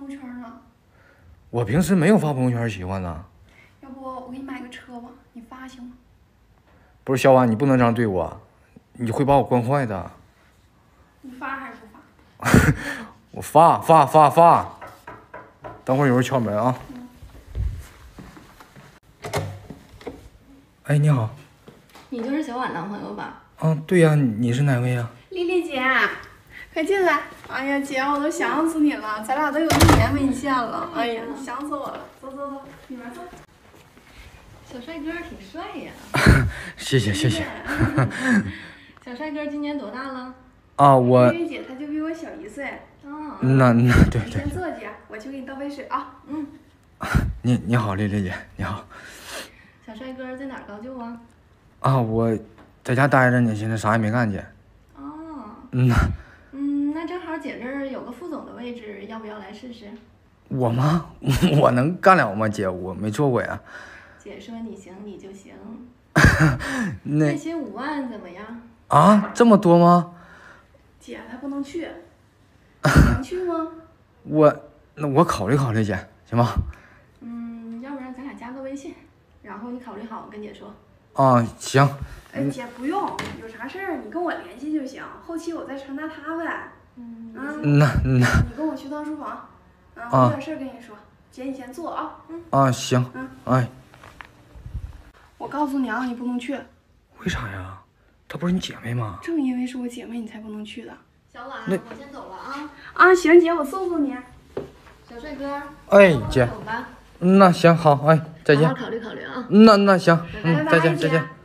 朋友圈呢？ 我平时没有发朋友圈习惯呐。 要不我给你买个车吧，你发行吗？ 不是小婉，你不能这样对我，你会把我惯坏的。 你发还是不发？ 我发。等会儿有人敲门啊。哎，你好。 你就是小婉男朋友吧？ 啊，对呀，你是哪位呀？ 丽丽姐，快进来！哎呀，姐，我都想死你了，咱俩都有1年没见了。哎呀，想死我了！走，里面坐。 小帅哥挺帅呀。 谢谢。 小帅哥今年多大了？ 啊，我。 丽丽姐，她就比我小1岁。 哦。 那对。 你先坐，姐，我去给你倒杯水啊。 你好，丽丽姐，你好。 小帅哥在哪儿高就啊？ 啊，我在家待着呢，现在啥也没干去。 哦。 那正好姐这儿有个副总的位置，要不要来试试？ 我吗？我能干了吗，姐？我没做过呀。 姐说你行，你就行。 那月薪5万怎么样？ 啊，这么多吗？ 姐，她不能去，能去吗？ 那我考虑考虑，姐，行吗？ 要不然咱俩加个微信，然后你考虑好跟姐说。 啊，行。 哎，姐不用，有啥事儿你跟我联系就行，后期我再传达他呗。 那你跟我去趟书房，我有点事儿跟你说。姐，你先坐啊。 啊，行。哎， 我告诉你啊，你不能去。 为啥呀？她不是你姐妹吗？ 正因为是我姐妹，你才不能去的。 小婉，我先走了啊。 啊，行，姐，我送送你。 小帅哥。 哎，姐。 走吧。 那行好，哎，再见。 好好考虑考虑啊。 那行， 拜拜， 再见。 姐。